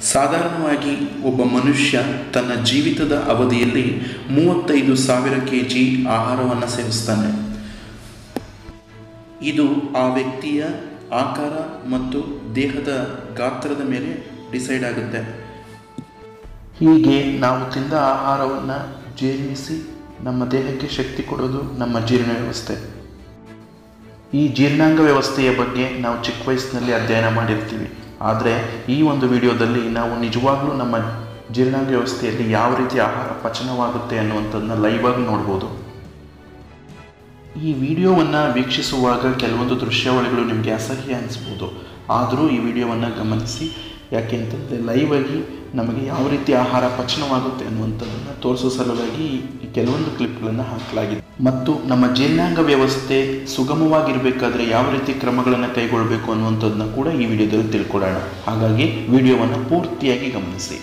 ಸಾಧಾರಣವಾಗಿ ಒಬ್ಬ ಮನುಷ್ಯ ತನ್ನ ಜೀವಿತದ ಅವಧಿಯಲ್ಲಿ 35,000 kg ಆಹಾರವನ್ನು ಸೇವಿಸ್ತಾನೆ. ಇದು ಆ ವ್ಯಕ್ತಿಯ ಆಕಾರ ಮತ್ತು ದೇಹದ ಗಾತ್ರದ ಮೇಲೆ ಡಿಸೈಡ್ ಆಗುತ್ತೆ. ಹೀಗೆ ನಾವು ತಿಂದ ಆಹಾರವನ್ನು ಜೀರ್ಣಿಸಿ ನಮ್ಮ ದೇಹಕ್ಕೆ ಶಕ್ತಿ ಕೊಡೋದು ನಮ್ಮ ಜೀರ್ಣ ವ್ಯವಸ್ಥೆ. ಈ ಜೀರ್ಣಾಂಗ ವ್ಯವಸ್ಥೆಯ ಬಗ್ಗೆ ನಾವು ಚಿಕ್ಕ ವಯಸ್ಸಿನಲ್ಲಿ ಅಧ್ಯಯನ ಮಾಡಿರ್ತೀವಿ. ಆದರೆ ಈ ಒಂದು ವಿಡಿಯೋದಲ್ಲಿ ನಾವು ನಿಜವಾಗ್ಲೂ ನಮ್ಮ ಜೀರ್ಣಾಂಗ ವ್ಯವಸ್ಥೆಯಲ್ಲಿ ಯಾವ ರೀತಿ ಆಹಾರ ಪಚನವಾಗುತ್ತೆ ಅನ್ನುವಂಥದ್ದನ್ನ ಲೈವ್ ಆಗಿ ನೋಡ್ಬೋದು. ಈ ವಿಡಿಯೋವನ್ನು ವೀಕ್ಷಿಸುವಾಗ ಕೆಲವೊಂದು ದೃಶ್ಯಾವಳಿಗಳು ನಿಮಗೆ ಅಸಹ್ಯ ಅನಿಸ್ಬೋದು. ಆದರೂ ಈ ವಿಡಿಯೋವನ್ನು ಗಮನಿಸಿ, ಯಾಕೆಂತಂದರೆ ಲೈವ್ ಆಗಿ ನಮಗೆ ಯಾವ ರೀತಿ ಆಹಾರ ಪಚನವಾಗುತ್ತೆ ಅನ್ನುವಂಥದ್ದನ್ನು ತೋರಿಸೋ ಸಲುವಾಗಿ ಈ ಕೆಲವೊಂದು ಕ್ಲಿಪ್ಗಳನ್ನು ಹಾಕಲಾಗಿದೆ. ಮತ್ತು ನಮ್ಮ ಜೀರ್ಣಾಂಗ ವ್ಯವಸ್ಥೆ ಸುಗಮವಾಗಿರಬೇಕಾದ್ರೆ ಯಾವ ರೀತಿ ಕ್ರಮಗಳನ್ನು ಕೈಗೊಳ್ಳಬೇಕು ಅನ್ನುವಂಥದ್ದನ್ನ ಕೂಡ ಈ ವಿಡಿಯೋದಲ್ಲಿ ತಿಳ್ಕೊಳ್ಳೋಣ. ಹಾಗಾಗಿ ವಿಡಿಯೋವನ್ನು ಪೂರ್ತಿಯಾಗಿ ಗಮನಿಸಿ.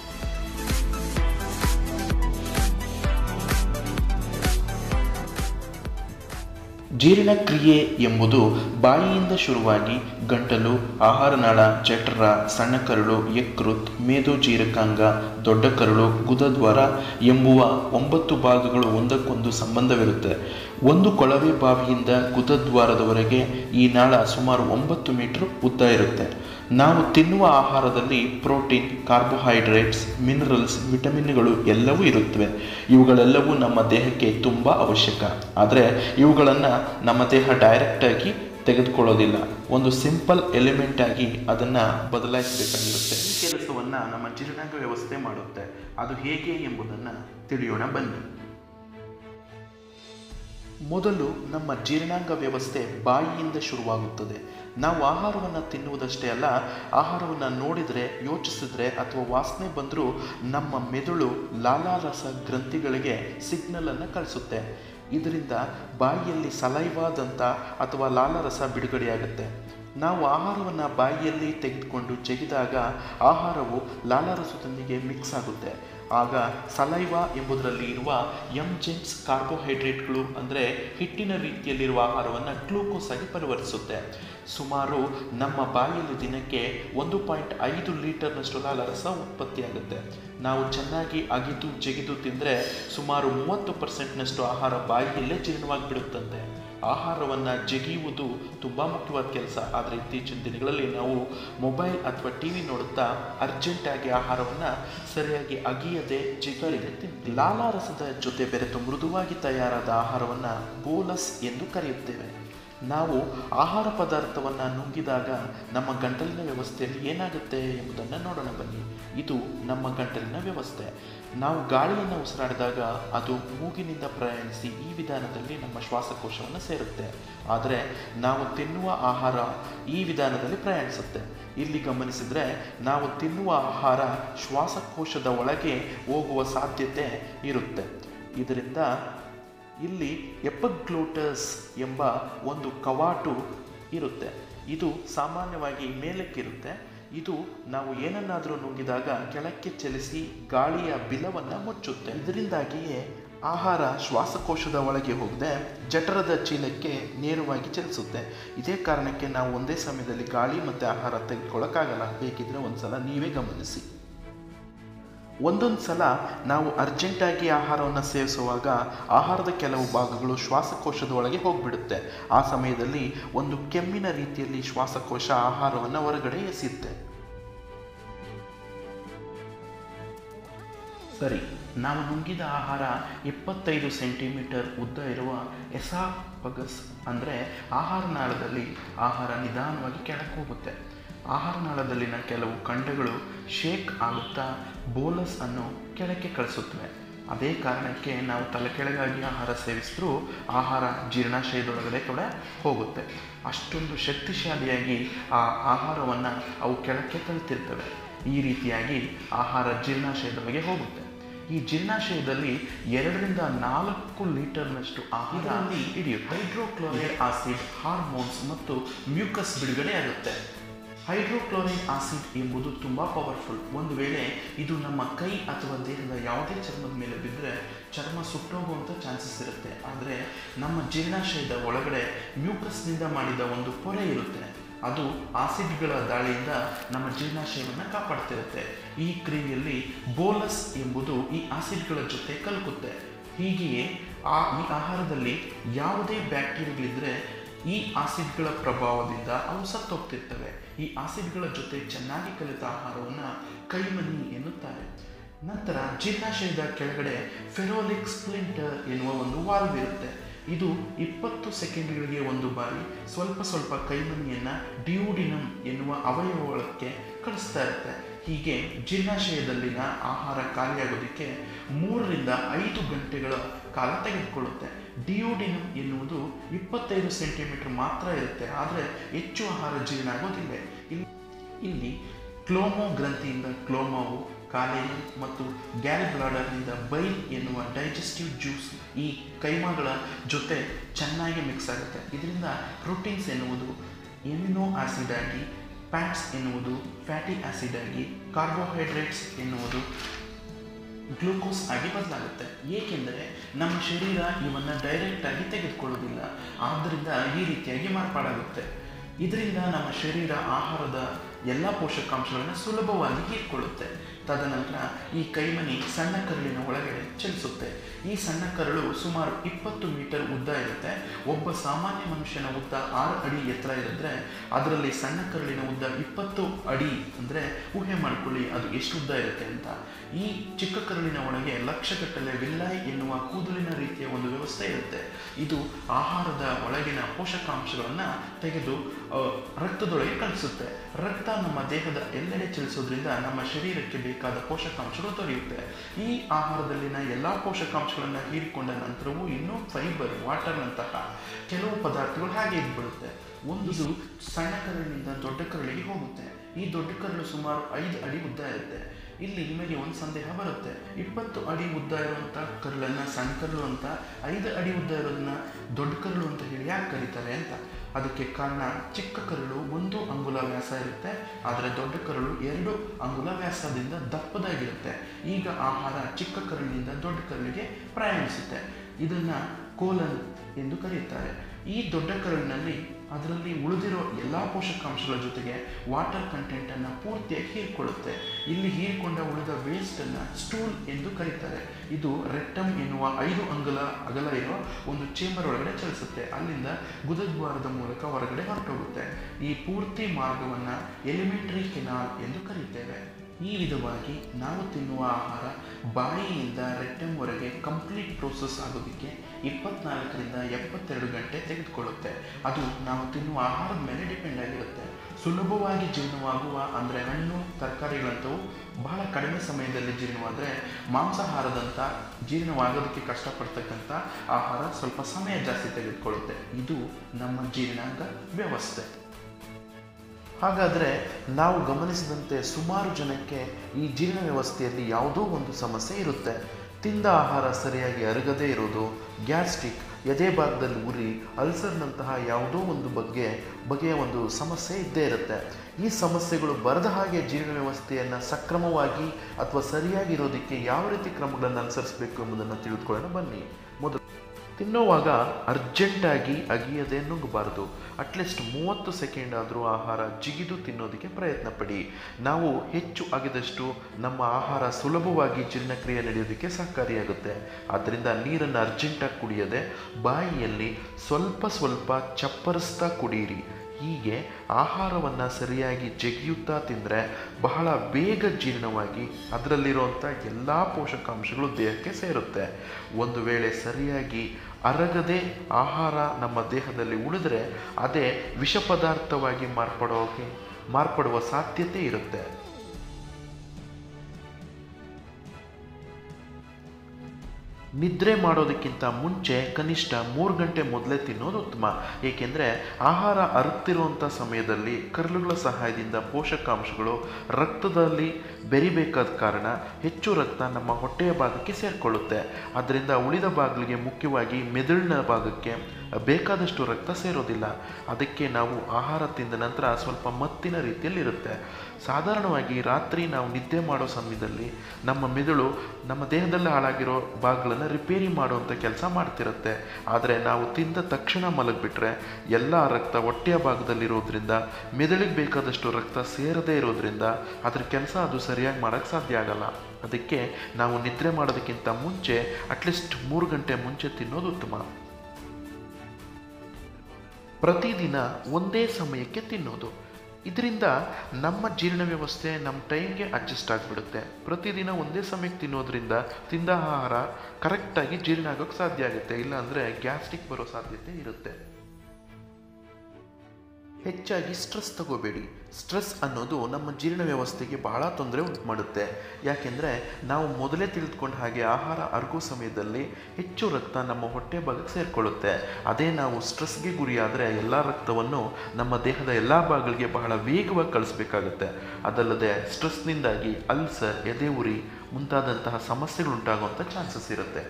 ಜೀರ್ಣಕ್ರಿಯೆ ಎಂಬುದು ಬಾಯಿಯಿಂದ ಶುರುವಾಗಿ ಗಂಟಲು, ಆಹಾರನಾಳ, ಜಠರ, ಸಣ್ಣ ಕರಳು, ಯಕೃತ್, ಮೇದೋಜೀರಕಾಂಗ, ದೊಡ್ಡ ಕರಳು, ಗುದದ್ವಾರ ಎಂಬುವ 9 ಭಾಗಗಳು ಒಂದಕ್ಕೊಂದು ಸಂಬಂಧವಿರುತ್ತೆ. ಒಂದು ಕೊಳವೆ ಬಾವಿಯಿಂದ ಗುದದ್ವಾರದವರೆಗೆ ಈ ನಾಳ ಸುಮಾರು 9 ಮೀಟರ್ ಉದ್ದ ಇರುತ್ತೆ. ನಾವು ತಿನ್ನುವ ಆಹಾರದಲ್ಲಿ ಪ್ರೋಟೀನ್, ಕಾರ್ಬೋಹೈಡ್ರೇಟ್ಸ್, ಮಿನರಲ್ಸ್, ವಿಟಮಿನ್ಗಳು ಎಲ್ಲವೂ ಇರುತ್ತವೆ. ಇವುಗಳೆಲ್ಲವೂ ನಮ್ಮ ದೇಹಕ್ಕೆ ತುಂಬ ಅವಶ್ಯಕ. ಆದರೆ ಇವುಗಳನ್ನು ನಮ್ಮ ದೇಹ ಡೈರೆಕ್ಟಾಗಿ ತೆಗೆದುಕೊಳ್ಳೋದಿಲ್ಲ. ಒಂದು ಸಿಂಪಲ್ ಎಲಿಮೆಂಟ್ ಆಗಿ ಅದನ್ನು ಬದಲಾಯಿಸಬೇಕಾಗಿರುತ್ತೆ. ಈ ಕೆಲಸವನ್ನು ನಮ್ಮ ಜೀರ್ಣಾಂಗ ವ್ಯವಸ್ಥೆ ಮಾಡುತ್ತೆ. ಅದು ಹೇಗೆ ಎಂಬುದನ್ನು ತಿಳಿಯೋಣ ಬನ್ನಿ. ಮೊದಲು ನಮ್ಮ ಜೀರ್ಣಾಂಗ ವ್ಯವಸ್ಥೆ ಬಾಯಿಯಿಂದ ಶುರುವಾಗುತ್ತದೆ. ನಾವು ಆಹಾರವನ್ನು ತಿನ್ನುವುದಷ್ಟೇ ಅಲ್ಲ, ಆಹಾರವನ್ನು ನೋಡಿದರೆ, ಯೋಚಿಸಿದರೆ ಅಥವಾ ವಾಸನೆ ಬಂದರೂ ನಮ್ಮ ಮೆದುಳು ಲಾಲಾರಸ ಗ್ರಂಥಿಗಳಿಗೆ ಸಿಗ್ನಲನ್ನು ಕಳಿಸುತ್ತೆ. ಇದರಿಂದ ಬಾಯಿಯಲ್ಲಿ ಸಲೈವಾದಂಥ ಅಥವಾ ಲಾಲಾರಸ ಬಿಡುಗಡೆಯಾಗುತ್ತೆ. ನಾವು ಆಹಾರವನ್ನು ಬಾಯಿಯಲ್ಲಿ ತೆಗೆದುಕೊಂಡು ಜಗಿದಾಗ ಆಹಾರವು ಲಾಲಾರಸದೊಂದಿಗೆ ಮಿಕ್ಸ್ ಆಗುತ್ತೆ. ಆಗ ಸಲೈವಾ ಎಂಬುದರಲ್ಲಿ ಇರುವ ಎಂಜೈಮ್ಸ್ ಕಾರ್ಬೋಹೈಡ್ರೇಟ್ಗಳು ಅಂದರೆ ಹಿಟ್ಟಿನ ರೀತಿಯಲ್ಲಿರುವ ಆಹಾರವನ್ನು ಗ್ಲೂಕೋಸ್ ಆಗಿ ಪರಿವರ್ತಿಸುತ್ತೆ. ಸುಮಾರು ನಮ್ಮ ಬಾಯಿಯಲ್ಲಿ ದಿನಕ್ಕೆ 1.5 ಲೀಟರ್ನಷ್ಟು ಲಾಲಾರಸ ಉತ್ಪತ್ತಿಯಾಗುತ್ತೆ. ನಾವು ಚೆನ್ನಾಗಿ ಅಗಿದು ಜಗಿದು ತಿಂದರೆ ಸುಮಾರು 30% ಆಹಾರ ಬಾಯಿಯಲ್ಲೇ ಜೀರ್ಣವಾಗಿ ಬಿಡುತ್ತಂತೆ. ಆಹಾರವನ್ನು ಜಗಿಯುವುದು ತುಂಬ ಮುಖ್ಯವಾದ ಕೆಲಸ. ಆದರೆ ಇತ್ತೀಚಿನ ದಿನಗಳಲ್ಲಿ ನಾವು ಮೊಬೈಲ್ ಅಥವಾ ಟಿವಿ ನೋಡುತ್ತಾ ಅರ್ಜೆಂಟಾಗಿ ಆಹಾರವನ್ನು ಸರಿಯಾಗಿ ಅಗಿಯದೆ ಜಗಿಯದೆ ತಿಂತೀವಿ. ಲಾಲಾರಸದ ಜೊತೆ ಬೆರೆತು ಮೃದುವಾಗಿ ತಯಾರಾದ ಆಹಾರವನ್ನು ಬೋಲಸ್ ಎಂದು ಕರೆಯುತ್ತೇವೆ. ನಾವು ಆಹಾರ ಪದಾರ್ಥವನ್ನು ನುಂಗಿದಾಗ ನಮ್ಮ ಗಂಟಲಿನ ವ್ಯವಸ್ಥೆಯಲ್ಲಿ ಏನಾಗುತ್ತೆ ಎಂಬುದನ್ನು ನೋಡೋಣ ಬನ್ನಿ. ಇದು ನಮ್ಮ ಗಂಟಲಿನ ವ್ಯವಸ್ಥೆ. ನಾವು ಗಾಳಿಯನ್ನು ಉಸಿರಾಡಿದಾಗ ಅದು ಮೂಗಿನಿಂದ ಪ್ರಯಾಣಿಸಿ ಈ ವಿಧಾನದಲ್ಲಿ ನಮ್ಮ ಶ್ವಾಸಕೋಶವನ್ನು ಸೇರುತ್ತೆ. ಆದರೆ ನಾವು ತಿನ್ನುವ ಆಹಾರ ಈ ವಿಧಾನದಲ್ಲಿ ಪ್ರಯಾಣಿಸುತ್ತೆ. ಇಲ್ಲಿ ಗಮನಿಸಿದರೆ ನಾವು ತಿನ್ನುವ ಆಹಾರ ಶ್ವಾಸಕೋಶದ ಒಳಗೆ ಹೋಗುವ ಸಾಧ್ಯತೆ ಇರುತ್ತೆ. ಇದರಿಂದ ಇಲ್ಲಿ ಎಪಿಗ್ಲೋಟಸ್ ಎಂಬ ಒಂದು ಕವಾಟು ಇರುತ್ತೆ. ಇದು ಸಾಮಾನ್ಯವಾಗಿ ಮೇಲಕ್ಕಿರುತ್ತೆ. ಇದು ನಾವು ಏನನ್ನಾದರೂ ನುಂಗಿದಾಗ ಕೆಳಕ್ಕೆ ಚಲಿಸಿ ಗಾಳಿಯ ಬಿಲವನ್ನು ಮುಚ್ಚುತ್ತೆ. ಇದರಿಂದಾಗಿಯೇ ಆಹಾರ ಶ್ವಾಸಕೋಶದ ಒಳಗೆ ಹೋಗದೆ ಜಠರದ ಚೀಲಕ್ಕೆ ನೇರವಾಗಿ ಚಲಿಸುತ್ತೆ. ಇದೇ ಕಾರಣಕ್ಕೆ ನಾವು ಒಂದೇ ಸಮಯದಲ್ಲಿ ಗಾಳಿ ಮತ್ತು ಆಹಾರ ತೆಗೆದುಕೊಳ್ಳೋಕ್ಕಾಗಲ್ಲ. ಬೇಕಿದ್ರೆ ಒಂದ್ಸಲ ನೀವೇ ಗಮನಿಸಿ. ಒಂದೊಂದು ಸಲ ನಾವು ಅರ್ಜೆಂಟಾಗಿ ಆಹಾರವನ್ನು ಸೇವಿಸುವಾಗ ಆಹಾರದ ಕೆಲವು ಭಾಗಗಳು ಶ್ವಾಸಕೋಶದ ಒಳಗೆ ಹೋಗಿಬಿಡುತ್ತೆ. ಆ ಸಮಯದಲ್ಲಿ ಒಂದು ಕೆಮ್ಮಿನ ರೀತಿಯಲ್ಲಿ ಶ್ವಾಸಕೋಶ ಆಹಾರವನ್ನು ಹೊರಗಡೆ ಎಸೆಯುತ್ತೆ. ಸರಿ, ನಾವು ನುಂಗಿದ ಆಹಾರ 25 ಸೆಂಟಿಮೀಟರ್ ಉದ್ದ ಇರುವ ಎಸಾಫಗಸ್ ಅಂದರೆ ಆಹಾರ ನಾಳದಲ್ಲಿ ಆಹಾರ ನಿಧಾನವಾಗಿ ಕೆಳಕ್ಕೆ ಹೋಗುತ್ತೆ. ಆಹಾರ ನಾಳದಲ್ಲಿನ ಕೆಲವು ಖಂಡಗಳು ಶೇಕ್ ಆಗುತ್ತಾ ಬೋಲಸ್ ಅನ್ನು ಕೆಳಕ್ಕೆ ಕಳಿಸುತ್ತವೆ. ಅದೇ ಕಾರಣಕ್ಕೆ ನಾವು ತಲೆ ಕೆಳಗಾಗಿ ಆಹಾರ ಸೇವಿಸಿದ್ರೂ ಆಹಾರ ಜೀರ್ಣಾಶಯದೊಳಗಡೆ ಕೂಡ ಹೋಗುತ್ತೆ. ಅಷ್ಟೊಂದು ಶಕ್ತಿಶಾಲಿಯಾಗಿ ಆ ಆಹಾರವನ್ನು ಅವು ಕೆಳಕ್ಕೆ ತಳ್ತಿರ್ತವೆ. ಈ ರೀತಿಯಾಗಿ ಆಹಾರ ಜೀರ್ಣಾಶಯದೊಳಗೆ ಹೋಗುತ್ತೆ. ಈ ಜೀರ್ಣಾಶಯದಲ್ಲಿ 2 ರಿಂದ 4 ಲೀಟರ್ನಷ್ಟು ಆಹಾರ ಹಿಡಿಯುತ್ತೆ. ಹೈಡ್ರೋಕ್ಲೋರೈಡ್ ಆಸಿಡ್, ಹಾರ್ಮೋನ್ಸ್ ಮತ್ತು ಮ್ಯೂಕಸ್ ಬಿಡುಗಡೆ ಆಗುತ್ತೆ. ಹೈಡ್ರೋಕ್ಲೋರಿಕ್ ಆಸಿಡ್ ಎಂಬುದು ತುಂಬ ಪವರ್ಫುಲ್. ಒಂದು ವೇಳೆ ಇದು ನಮ್ಮ ಕೈ ಅಥವಾ ದೇಹದ ಯಾವುದೇ ಚರ್ಮದ ಮೇಲೆ ಬಿದ್ದರೆ ಚರ್ಮ ಸುಟ್ಟೋಗುವಂಥ ಚಾನ್ಸಸ್ ಇರುತ್ತೆ. ಆದರೆ ನಮ್ಮ ಜೀರ್ಣಾಶಯದ ಒಳಗಡೆ ಮ್ಯೂಕಸ್ನಿಂದ ಮಾಡಿದ ಒಂದು ಪೊರೆ ಇರುತ್ತೆ. ಅದು ಆಸಿಡ್ಗಳ ದಾಳಿಯಿಂದ ನಮ್ಮ ಜೀರ್ಣಾಶಯವನ್ನು ಕಾಪಾಡ್ತಿರುತ್ತೆ. ಈ ಕ್ರಿಯೆಯಲ್ಲಿ ಬೋಲಸ್ ಎಂಬುದು ಈ ಆಸಿಡ್ಗಳ ಜೊತೆ ಕಲಕುತ್ತೆ. ಹೀಗೆಯೇ ಈ ಆಹಾರದಲ್ಲಿ ಯಾವುದೇ ಬ್ಯಾಕ್ಟೀರಿಯಾಗಳಿದ್ದರೆ ಈ ಆಸಿಡ್ಗಳ ಪ್ರಭಾವದಿಂದ ಅವು ಸತ್ತೋಗ್ತಿರ್ತವೆ. ಈ ಆಸಿಡ್ಗಳ ಜೊತೆ ಚೆನ್ನಾಗಿ ಕಲಿತ ಆಹಾರವನ್ನು ಕೈಮನಿ ಎನ್ನುತ್ತಾರೆ. ನಂತರ ಜೀರ್ಣಾಶಯದ ಕೆಳಗಡೆ ಫೆರೋಲಿಕ್ ಸ್ಪ್ಲಿಂಟರ್ ಎನ್ನುವ ಒಂದು ವಾಲ್ವ್ ಇರುತ್ತೆ. ಇದು 20 ಸೆಕೆಂಡ್ಗಳಿಗೆ ಒಂದು ಬಾರಿ ಸ್ವಲ್ಪ ಕೈಮನಿಯನ್ನು ಡಿಯೋಡಿನಮ್ ಎನ್ನುವ ಅವಯವಕ್ಕೆ ಕಳಿಸ್ತಾ ಇರುತ್ತೆ. ಹೀಗೆ ಜೀರ್ಣಾಶಯದಲ್ಲಿನ ಆಹಾರ ಖಾಲಿಯಾಗೋದಕ್ಕೆ 3 ರಿಂದ 5 ಗಂಟೆಗಳ ಕಾಲ ತೆಗೆದುಕೊಳ್ಳುತ್ತೆ. ಡಿಯೋಡಿನಮ್ ಎನ್ನುವುದು 25 ಸೆಂಟಿಮೀಟರ್ ಮಾತ್ರ ಇರುತ್ತೆ, ಆದರೆ ಹೆಚ್ಚು ಆಹಾರ ಜೀರ್ಣ ಆಗೋದಿಲ್ಲ. ಇಲ್ಲಿ ಕ್ಲೋಮೋ ಗ್ರಂಥಿಯಿಂದ ಕ್ಲೋಮೋವು, ಕಾಲೇಯ ಮತ್ತು ಗ್ಯಾಲ್ ಬ್ಲಾಡರ್ನಿಂದ ಬೈಲ್ ಎನ್ನುವ ಡೈಜೆಸ್ಟಿವ್ ಜ್ಯೂಸ್ ಈ ಕೈಮಗಳ ಜೊತೆ ಚೆನ್ನಾಗಿ ಮಿಕ್ಸ್ ಆಗುತ್ತೆ. ಇದರಿಂದ ಪ್ರೋಟೀನ್ಸ್ ಎನ್ನುವುದು ಎಮಿನೋ ಆಸಿಡ್ ಆಗಿ, ಫ್ಯಾಟ್ಸ್ ಎನ್ನುವುದು ಫ್ಯಾಟಿ ಆಸಿಡ್ ಆಗಿ, ಕಾರ್ಬೋಹೈಡ್ರೇಟ್ಸ್ ಎನ್ನುವುದು ಗ್ಲೂಕೋಸ್ ಆಗಿ ಬದಲಾಗುತ್ತೆ. ಏಕೆಂದರೆ ನಮ್ಮ ಶರೀರ ಇವನ್ನು ಡೈರೆಕ್ಟಾಗಿ ತೆಗೆದುಕೊಳ್ಳೋದಿಲ್ಲ, ಆದ್ದರಿಂದ ಈ ರೀತಿಯಾಗಿ ಮಾರ್ಪಾಡಾಗುತ್ತೆ. ಇದರಿಂದ ನಮ್ಮ ಶರೀರ ಆಹಾರದ ಎಲ್ಲ ಪೋಷಕಾಂಶಗಳನ್ನು ಸುಲಭವಾಗಿ ಹೀರಿಕೊಳ್ಳುತ್ತೆ. ತದನಂತರ ಈ ಕೈಮನಿ ಸಣ್ಣ ಕರಳಿನ ಒಳಗಡೆ ಚಲಿಸುತ್ತೆ. ಈ ಸಣ್ಣ ಕರಳು ಸುಮಾರು 20 ಮೀಟರ್ ಉದ್ದ ಇರುತ್ತೆ. ಒಬ್ಬ ಸಾಮಾನ್ಯ ಮನುಷ್ಯನ ಉದ್ದ 6 ಅಡಿ ಎತ್ತರ ಇರಿದ್ರೆ ಅದರಲ್ಲಿ ಸಣ್ಣ ಕರಳಿನ ಉದ್ದ 20 ಅಡಿ ಅಂದರೆ ಊಹೆ ಮಾಡ್ಕೊಳ್ಳಿ ಅದು ಎಷ್ಟು ಉದ್ದ ಇರುತ್ತೆ ಅಂತ. ಈ ಚಿಕ್ಕ ಕರಳಿನ ಒಳಗೆ ಲಕ್ಷಗಟ್ಟಲೆ ವಿಲ್ಲಾಯ್ ಎನ್ನುವ ಕೂದಲಿನ ರೀತಿಯ ಒಂದು ವ್ಯವಸ್ಥೆ ಇರುತ್ತೆ. ಇದು ಆಹಾರದ ಒಳಗಿನ ಪೋಷಕಾಂಶಗಳನ್ನು ತೆಗೆದು ರಕ್ತದೊಳಗೆ ಕಳಿಸುತ್ತೆ. ರಕ್ತ ನಮ್ಮ ದೇಹದ ಎಲ್ಲೆಡೆ ಚಲಿಸೋದ್ರಿಂದ ನಮ್ಮ ಶರೀರಕ್ಕೆ ಬೇಕಾದ ಪೋಷಕಾಂಶಗಳು ದೊರೆಯುತ್ತೆ. ಈ ಆಹಾರದಲ್ಲಿನ ಎಲ್ಲ ಪೋಷಕಾಂಶಗಳನ್ನು ಹೀರಿಕೊಂಡ ನಂತರವೂ ಇನ್ನೂ ಫೈಬರ್, ವಾಟರ್ನಂತಹ ಕೆಲವು ಪದಾರ್ಥಗಳು ಹಾಗೆ ಇದ್ಬಿಡುತ್ತೆ. ಒಂದು ಸಣ್ಣ ಕರಳಿನಿಂದ ದೊಡ್ಡ ಕರಳಿಗೆ ಹೋಗುತ್ತೆ. ಈ ದೊಡ್ಡ ಕರಳು ಸುಮಾರು 5 ಅಡಿ ಉದ್ದ ಇರುತ್ತೆ. ಇಲ್ಲಿ ನಿಮಗೆ ಒಂದು ಸಂದೇಹ ಬರುತ್ತೆ, 20 ಅಡಿ ಉದ್ದ ಇರುವಂಥ ಕರಳನ್ನು ಸಣ್ಣ ಕರಳು ಅಂತ, 5 ಅಡಿ ಉದ್ದ ಇರೋದನ್ನ ದೊಡ್ಡ ಕರಳು ಅಂತ ಹೇಳಿ ಯಾಕೆ ಕರೀತಾರೆ ಅಂತ. ಅದಕ್ಕೆ ಕಾರಣ ಚಿಕ್ಕ ಕರಳು 1 ಅಂಗುಲ ವ್ಯಾಸ ಇರುತ್ತೆ, ಆದರೆ ದೊಡ್ಡ ಕರಳು 2 ಅಂಗುಲ ವ್ಯಾಸದಿಂದ ದಪ್ಪದಾಗಿರುತ್ತೆ. ಈಗ ಆಹಾರ ಚಿಕ್ಕ ಕರಳಿನಿಂದ ದೊಡ್ಡ ಕರಳಿಗೆ ಪ್ರಯಾಣಿಸುತ್ತೆ. ಇದನ್ನು ಕೋಲನ್ ಎಂದು ಕರೆಯುತ್ತಾರೆ. ಈ ದೊಡ್ಡ ಕರಳಿನಲ್ಲಿ ಅದರಲ್ಲಿ ಉಳಿದಿರೋ ಎಲ್ಲ ಪೋಷಕಾಂಶಗಳ ಜೊತೆಗೆ ವಾಟರ್ ಕಂಟೆಂಟನ್ನು ಪೂರ್ತಿಯಾಗಿ ಹೀರಿಕೊಳ್ಳುತ್ತೆ. ಇಲ್ಲಿ ಹೀರಿಕೊಂಡ ಉಳಿದ ವೇಸ್ಟನ್ನು ಸ್ಟೂಲ್ ಎಂದು ಕರೀತಾರೆ. ಇದು ರೆಕ್ಟಮ್ ಎನ್ನುವ 5 ಅಂಗುಲ ಅಗಲ ಇರೋ ಒಂದು ಚೇಂಬರ್ ಒಳಗಡೆ ಚಲಿಸುತ್ತೆ. ಅಲ್ಲಿಂದ ಗುದದ್ವಾರದ ಮೂಲಕ ಹೊರಗಡೆ ಹೊರಟೋಗುತ್ತೆ. ಈ ಪೂರ್ತಿ ಮಾರ್ಗವನ್ನು ಎಲಿಮೆಂಟರಿ ಕೆನಾಲ್ ಎಂದು ಕರೀತೇವೆ. ಈ ವಿಧವಾಗಿ ನಾವು ತಿನ್ನುವ ಆಹಾರ ಬಾಯಿಯಿಂದ ರೆಕ್ಟಮ್ವರೆಗೆ ಕಂಪ್ಲೀಟ್ ಪ್ರೋಸೆಸ್ ಆಗೋದಕ್ಕೆ 24 ರಿಂದ 72 ಗಂಟೆ ತೆಗೆದುಕೊಳ್ಳುತ್ತೆ. ಅದು ನಾವು ತಿನ್ನುವ ಆಹಾರದ ಮೇಲೆ ಡಿಪೆಂಡ್ ಆಗಿರುತ್ತೆ. ಸುಲಭವಾಗಿ ಜೀರ್ಣವಾಗುವ ಅಂದರೆ ಹಣ್ಣು, ತರಕಾರಿಗಳಂಥವು ಬಹಳ ಕಡಿಮೆ ಸಮಯದಲ್ಲಿ ಜೀರ್ಣವಾದರೆ, ಮಾಂಸಾಹಾರದಂಥ ಜೀರ್ಣವಾಗೋದಕ್ಕೆ ಕಷ್ಟಪಡ್ತಕ್ಕಂಥ ಆಹಾರ ಸ್ವಲ್ಪ ಸಮಯ ಜಾಸ್ತಿ ತೆಗೆದುಕೊಳ್ಳುತ್ತೆ. ಇದು ನಮ್ಮ ಜೀರ್ಣಾಂಗ ವ್ಯವಸ್ಥೆ. ಹಾಗಾದರೆ ನಾವು ಗಮನಿಸಿದಂತೆ ಸುಮಾರು ಜನಕ್ಕೆ ಈ ಜೀರ್ಣ ವ್ಯವಸ್ಥೆಯಲ್ಲಿ ಯಾವುದೋ ಒಂದು ಸಮಸ್ಯೆ ಇರುತ್ತೆ. ತಿಂದ ಆಹಾರ ಸರಿಯಾಗಿ ಅರಗದೇ ಇರೋದು, ಗ್ಯಾಸ್ಟ್ರಿಕ್, ಎದೆ ಭಾಗದಲ್ಲಿ ಉರಿ, ಅಲ್ಸರ್ನಂತಹ ಯಾವುದೋ ಒಂದು ಬಗೆಯ ಒಂದು ಸಮಸ್ಯೆ ಇದ್ದೇ ಇರುತ್ತೆ. ಈ ಸಮಸ್ಯೆಗಳು ಬರದ ಹಾಗೆ ಜೀರ್ಣ ವ್ಯವಸ್ಥೆಯನ್ನು ಸಕ್ರಮವಾಗಿ ಅಥವಾ ಸರಿಯಾಗಿರೋದಕ್ಕೆ ಯಾವ ರೀತಿ ಕ್ರಮಗಳನ್ನು ಅನುಸರಿಸಬೇಕು ಎಂಬುದನ್ನು ತಿಳಿದುಕೊಳ್ಳೋಣ ಬನ್ನಿ. ಮೊದಲು, ತಿನ್ನುವಾಗ ಅರ್ಜೆಂಟಾಗಿ ಅಗಿಯದೆ ನುಂಗಬಾರದು. ಅಟ್ಲೀಸ್ಟ್ 30 ಸೆಕೆಂಡ್ ಆದರೂ ಆಹಾರ ಜಿಗಿದು ತಿನ್ನೋದಕ್ಕೆ ಪ್ರಯತ್ನ ಪಡಿ. ನಾವು ಹೆಚ್ಚು ಅಗೆದಷ್ಟು ನಮ್ಮ ಆಹಾರ ಸುಲಭವಾಗಿ ಜೀರ್ಣಕ್ರಿಯೆ ನಡೆಯೋದಕ್ಕೆ ಸಹಕಾರಿಯಾಗುತ್ತೆ. ಆದ್ದರಿಂದ ನೀರನ್ನು ಅರ್ಜೆಂಟಾಗಿ ಕುಡಿಯದೆ ಬಾಯಿಯಲ್ಲಿ ಸ್ವಲ್ಪ ಚಪ್ಪರಿಸ್ತಾ ಕುಡಿಯಿರಿ. ಹೀಗೆ ಆಹಾರವನ್ನು ಸರಿಯಾಗಿ ಜಗಿಯುತ್ತಾ ತಿಂದರೆ ಬಹಳ ಬೇಗ ಜೀರ್ಣವಾಗಿ ಅದರಲ್ಲಿರುವಂಥ ಎಲ್ಲ ಪೋಷಕಾಂಶಗಳು ದೇಹಕ್ಕೆ ಸೇರುತ್ತೆ. ಒಂದು ವೇಳೆ ಸರಿಯಾಗಿ ಅರಗದೆ ಆಹಾರ ನಮ್ಮ ದೇಹದಲ್ಲಿ ಉಳಿದರೆ ಅದೇ ವಿಷ ಪದಾರ್ಥವಾಗಿ ಮಾರ್ಪಡುವ ಸಾಧ್ಯತೆ ಇರುತ್ತೆ. ನಿದ್ರೆ ಮಾಡೋದಕ್ಕಿಂತ ಮುಂಚೆ ಕನಿಷ್ಠ 3 ಗಂಟೆ ಮೊದಲೇ ತಿನ್ನೋದು ಉತ್ತಮ. ಏಕೆಂದರೆ ಆಹಾರ ಅರಗ್ತಿರುವಂಥ ಸಮಯದಲ್ಲಿ ಕರಳುಗಳ ಸಹಾಯದಿಂದ ಪೋಷಕಾಂಶಗಳು ರಕ್ತದಲ್ಲಿ ಬೆರಿಬೇಕಾದ ಕಾರಣ ಹೆಚ್ಚು ರಕ್ತ ನಮ್ಮ ಹೊಟ್ಟೆಯ ಭಾಗಕ್ಕೆ ಸೇರಿಕೊಳ್ಳುತ್ತೆ. ಅದರಿಂದ ಉಳಿದ ಭಾಗಗಳಿಗೆ, ಮುಖ್ಯವಾಗಿ ಮೆದುಳಿನ ಭಾಗಕ್ಕೆ ಬೇಕಾದಷ್ಟು ರಕ್ತ ಸೇರೋದಿಲ್ಲ. ಅದಕ್ಕೆ ನಾವು ಆಹಾರ ತಿಂದ ನಂತರ ಸ್ವಲ್ಪ ಮತ್ತಿನ ರೀತಿಯಲ್ಲಿರುತ್ತೆ. ಸಾಧಾರಣವಾಗಿ ರಾತ್ರಿ ನಾವು ನಿದ್ದೆ ಮಾಡೋ ಸಮಯದಲ್ಲಿ ನಮ್ಮ ಮೆದುಳು ನಮ್ಮ ದೇಹದಲ್ಲಿ ಹಾಳಾಗಿರೋ ಭಾಗಗಳನ್ನು ರಿಪೇರಿ ಮಾಡುವಂಥ ಕೆಲಸ ಮಾಡ್ತಿರುತ್ತೆ. ಆದರೆ ನಾವು ತಿಂದ ತಕ್ಷಣ ಮಲಗಿಬಿಟ್ರೆ ಎಲ್ಲ ರಕ್ತ ಹೊಟ್ಟೆಯ ಭಾಗದಲ್ಲಿರೋದ್ರಿಂದ ಮೆದುಳಿಗೆ ಬೇಕಾದಷ್ಟು ರಕ್ತ ಸೇರದೇ ಇರೋದ್ರಿಂದ ಅದರ ಕೆಲಸ ಅದು ಸರಿಯಾಗಿ ಮಾಡೋಕ್ಕೆ ಸಾಧ್ಯ ಆಗಲ್ಲ. ಅದಕ್ಕೆ ನಾವು ನಿದ್ರೆ ಮಾಡೋದಕ್ಕಿಂತ ಮುಂಚೆ ಅಟ್ಲೀಸ್ಟ್ 3 ಗಂಟೆ ಮುಂಚೆ ತಿನ್ನೋದು ಉತ್ತಮ. ಪ್ರತಿದಿನ ಒಂದೇ ಸಮಯಕ್ಕೆ ತಿನ್ನೋದು, ಇದರಿಂದ ನಮ್ಮ ಜೀರ್ಣ ವ್ಯವಸ್ಥೆ ನಮ್ಮ ಟೈಮ್ಗೆ ಅಡ್ಜಸ್ಟ್ ಆಗಿಬಿಡುತ್ತೆ. ಪ್ರತಿದಿನ ಒಂದೇ ಸಮಯಕ್ಕೆ ತಿನ್ನೋದ್ರಿಂದ ತಿಂದ ಆಹಾರ ಕರೆಕ್ಟಾಗಿ ಜೀರ್ಣ ಆಗೋಕ್ಕೆ ಸಾಧ್ಯ ಆಗುತ್ತೆ. ಇಲ್ಲಾಂದರೆ ಗ್ಯಾಸ್ಟ್ರಿಕ್ ಬರೋ ಸಾಧ್ಯತೆ ಇರುತ್ತೆ. ಹೆಚ್ಚಾಗಿ ಸ್ಟ್ರೆಸ್ ತಗೋಬೇಡಿ. ಸ್ಟ್ರೆಸ್ ಅನ್ನೋದು ನಮ್ಮ ಜೀರ್ಣ ವ್ಯವಸ್ಥೆಗೆ ಬಹಳ ತೊಂದರೆ ಉಂಟು ಮಾಡುತ್ತೆ. ಯಾಕೆಂದರೆ ನಾವು ಮೊದಲೇ ತಿಳಿದುಕೊಂಡ ಹಾಗೆ ಆಹಾರ ಅರಗೋ ಸಮಯದಲ್ಲಿ ಹೆಚ್ಚು ರಕ್ತ ನಮ್ಮ ಹೊಟ್ಟೆ ಭಾಗಕ್ಕೆ ಸೇರಿಕೊಳ್ಳುತ್ತೆ. ಅದೇ ನಾವು ಸ್ಟ್ರೆಸ್ಗೆ ಗುರಿಯಾದರೆ ಎಲ್ಲ ರಕ್ತವನ್ನು ನಮ್ಮ ದೇಹದ ಎಲ್ಲ ಭಾಗಗಳಿಗೆ ಬಹಳ ವೇಗವಾಗಿ ಕಳಿಸ್ಬೇಕಾಗುತ್ತೆ. ಅದಲ್ಲದೆ ಸ್ಟ್ರೆಸ್ನಿಂದಾಗಿ ಅಲ್ಸರ್, ಎದೆ ಉರಿ ಮುಂತಾದಂತಹ ಸಮಸ್ಯೆಗಳುಂಟಾಗುವಂಥ ಚಾನ್ಸಸ್ ಇರುತ್ತೆ.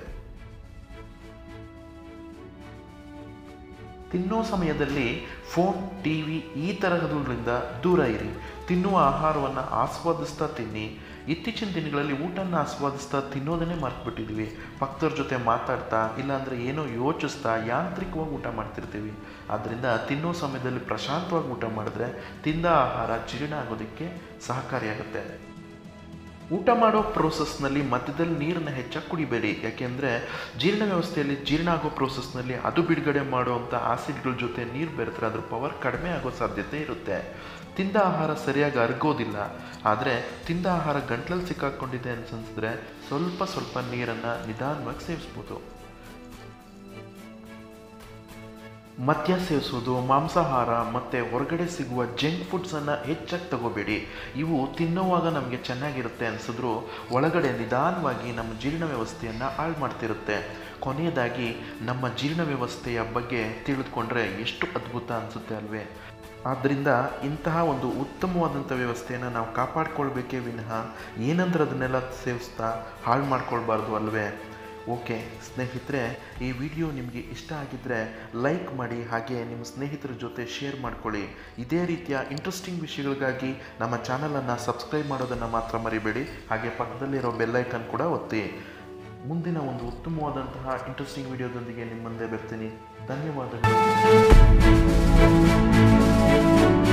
ತಿನ್ನೋ ಸಮಯದಲ್ಲಿ ಫೋನ್, ಟಿವಿ ಈ ತರಹದರಿಂದ ದೂರ ಇರಿ. ತಿನ್ನುವ ಆಹಾರವನ್ನು ಆಸ್ವಾದಿಸ್ತಾ ತಿನ್ನಿ. ಇತ್ತೀಚಿನ ದಿನಗಳಲ್ಲಿ ಊಟನ ಆಸ್ವಾದಿಸ್ತಾ ತಿನ್ನೋದನ್ನೇ ಮರ್ತ್ಬಿಟ್ಟಿದ್ವಿ. ಪಕ್ಕದವ್ರ ಜೊತೆ ಮಾತಾಡ್ತಾ ಇಲ್ಲಾಂದರೆ ಏನೋ ಯೋಚಿಸ್ತಾ ಯಾಂತ್ರಿಕವಾಗಿ ಊಟ ಮಾಡ್ತಿರ್ತೀವಿ. ಆದ್ದರಿಂದ ತಿನ್ನೋ ಸಮಯದಲ್ಲಿ ಪ್ರಶಾಂತವಾಗಿ ಊಟ ಮಾಡಿದ್ರೆ ತಿಂದ ಆಹಾರ ಜೀರ್ಣ ಆಗೋದಕ್ಕೆ ಸಹಕಾರಿಯಾಗುತ್ತೆ. ಊಟ ಮಾಡೋ ಪ್ರೋಸೆಸ್ನಲ್ಲಿ ಮಧ್ಯದಲ್ಲಿ ನೀರನ್ನು ಹೆಚ್ಚಾಗಿ ಕುಡಿಬೇಡಿ. ಯಾಕೆಂದರೆ ಜೀರ್ಣ ವ್ಯವಸ್ಥೆಯಲ್ಲಿ ಜೀರ್ಣ ಆಗೋ ಪ್ರೋಸೆಸ್ನಲ್ಲಿ ಅದು ಬಿಡುಗಡೆ ಮಾಡುವಂಥ ಆಸಿಡ್ಗಳ ಜೊತೆ ನೀರು ಬೆರೆತ್ರೆ ಅದ್ರ ಪವರ್ ಕಡಿಮೆ ಆಗೋ ಸಾಧ್ಯತೆ ಇರುತ್ತೆ. ತಿಂದ ಆಹಾರ ಸರಿಯಾಗಿ ಅರಗೋದಿಲ್ಲ. ಆದರೆ ತಿಂದ ಆಹಾರ ಗಂಟ್ಲಲ್ಲಿ ಸಿಕ್ಕಾಕೊಂಡಿದೆ ಅನ್ಸಿದ್ರೆ ಸ್ವಲ್ಪ ನೀರನ್ನು ನಿಧಾನವಾಗಿ ಸೇವಿಸ್ಬೋದು. ಮದ್ಯ ಸೇವಿಸೋದು, ಮಾಂಸಾಹಾರ ಮತ್ತು ಹೊರಗಡೆ ಸಿಗುವ ಜಂಕ್ ಫುಡ್ಸನ್ನು ಹೆಚ್ಚಾಗಿ ತಗೋಬೇಡಿ. ಇವು ತಿನ್ನುವಾಗ ನಮಗೆ ಚೆನ್ನಾಗಿರುತ್ತೆ ಅನಿಸಿದ್ರು ಒಳಗಡೆ ನಿಧಾನವಾಗಿ ನಮ್ಮ ಜೀರ್ಣ ವ್ಯವಸ್ಥೆಯನ್ನು ಹಾಳು ಮಾಡ್ತಿರುತ್ತೆ. ಕೊನೆಯದಾಗಿ ನಮ್ಮ ಜೀರ್ಣ ವ್ಯವಸ್ಥೆಯ ಬಗ್ಗೆ ತಿಳಿದುಕೊಂಡ್ರೆ ಎಷ್ಟು ಅದ್ಭುತ ಅನಿಸುತ್ತೆ ಅಲ್ವೇ? ಆದ್ದರಿಂದ ಇಂತಹ ಒಂದು ಉತ್ತಮವಾದಂಥ ವ್ಯವಸ್ಥೆಯನ್ನು ನಾವು ಕಾಪಾಡ್ಕೊಳ್ಬೇಕೇ ವಿನಃ ಏನಂದ್ರೆ ಅದನ್ನೆಲ್ಲ ಸೇವಿಸ್ತಾ ಹಾಳು ಮಾಡ್ಕೊಳ್ಬಾರ್ದು ಅಲ್ವೇ? ಓಕೆ ಸ್ನೇಹಿತರೆ, ಈ ವಿಡಿಯೋ ನಿಮಗೆ ಇಷ್ಟ ಆಗಿದ್ದರೆ ಲೈಕ್ ಮಾಡಿ, ಹಾಗೆ ನಿಮ್ಮ ಸ್ನೇಹಿತರ ಜೊತೆ ಶೇರ್ ಮಾಡ್ಕೊಳ್ಳಿ. ಇದೇ ರೀತಿಯ ಇಂಟ್ರೆಸ್ಟಿಂಗ್ ವಿಷಯಗಳಿಗಾಗಿ ನಮ್ಮ ಚಾನಲನ್ನು ಸಬ್ಸ್ಕ್ರೈಬ್ ಮಾಡೋದನ್ನು ಮಾತ್ರ ಮರಿಬೇಡಿ. ಹಾಗೆ ಪಕ್ಕದಲ್ಲಿರೋ ಬೆಲ್ಲೈಕನ್ ಕೂಡ ಒತ್ತಿ. ಮುಂದಿನ ಒಂದು ಉತ್ತಮವಾದಂತಹ ಇಂಟ್ರೆಸ್ಟಿಂಗ್ ವಿಡಿಯೋದೊಂದಿಗೆ ನಿಮ್ಮ ಮುಂದೆ ಬರ್ತೀನಿ. ಧನ್ಯವಾದಗಳು.